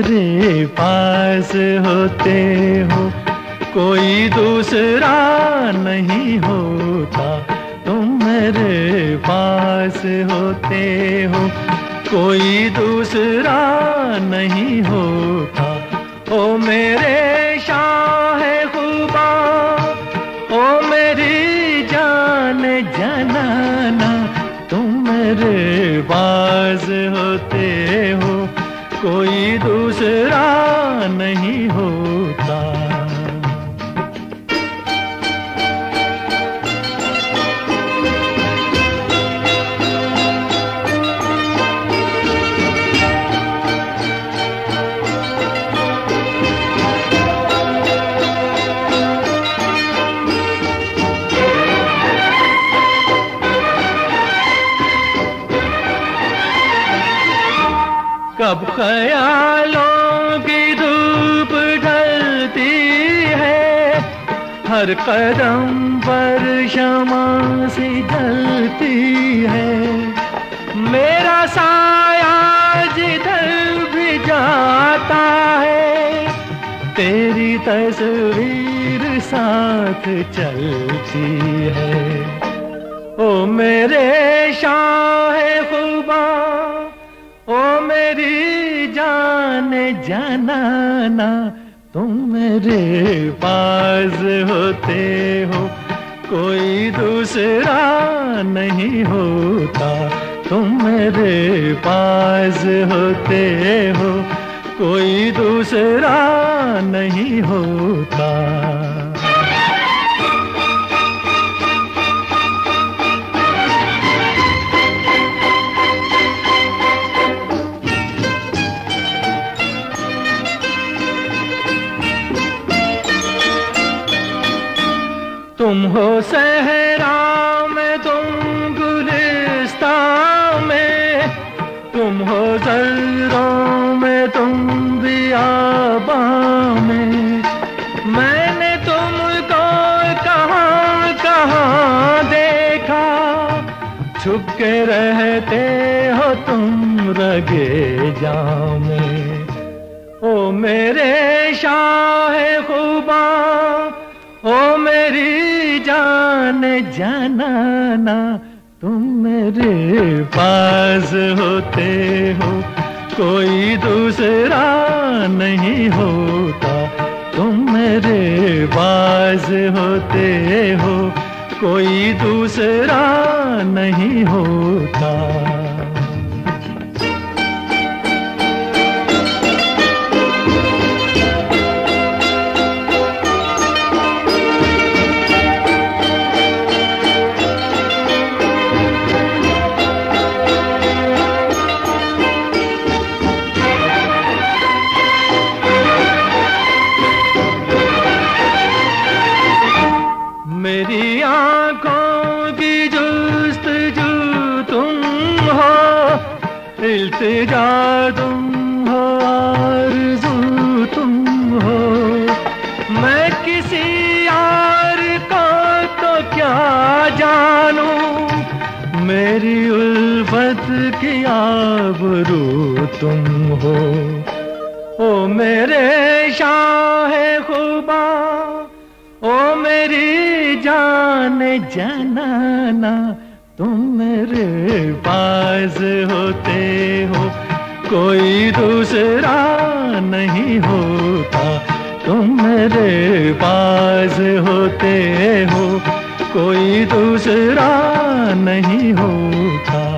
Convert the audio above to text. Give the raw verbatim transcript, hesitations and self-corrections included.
मेरे पास होते हो कोई दूसरा नहीं होता, तुम मेरे पास होते हो कोई दूसरा नहीं होता। ओ मेरे शाह खुबा, ओ मेरी जान जनाना, तुम मेरे पास होते हो कोई दूसरा नहीं होता। कब ख्यालों की धूप ढलती है, हर कदम पर शमा सी जलती है। मेरा साया जिधर भी जाता है, तेरी तस्वीर साथ चलती है। ओ मेरे शाह खुबा, ओ मेरी जान जनाना, तुम मेरे पास होते हो कोई दूसरा नहीं होता, तुम मेरे पास होते हो कोई दूसरा नहीं होता। तुम हो सहरा में, तुम गुलिस्तां में, तुम हो ज़र्रों में, तुम बियाबां में। मैंने तुमको कहाँ कहाँ देखा, छुप के रहते हो तुम रगे जां में। ओ मेरे शाह खुबा, ओ मेरी जान जनाना, तुम मेरे पास होते हो कोई दूसरा नहीं होता, तुम मेरे पास होते हो कोई दूसरा नहीं होता। मेरी आँखों की जुस्तजू तुम हो, इल्तिजा तुम हो, आरज़ू तुम हो। मैं किसी यार को तो क्या जानूं, मेरी उल्फत की आबरू तुम हो। ओ मेरे शाह खुबा, ओ मेरी जान जनाना, तुम मेरे पास होते हो कोई दूसरा नहीं होता, तुम मेरे पास होते हो कोई दूसरा नहीं होता।